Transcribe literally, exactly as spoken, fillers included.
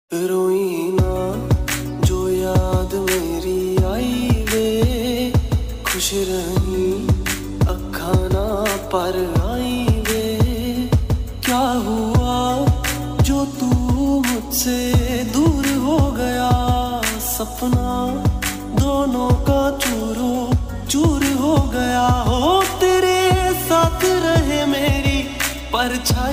रोई ना जो याद मेरी आई वे, खुश रही अखा ना पर आई वे। क्या हुआ जो तू मुझसे दूर हो गया, सपना दोनों का चूरो चूर हो गया। हो तेरे साथ रहे मेरी परछाई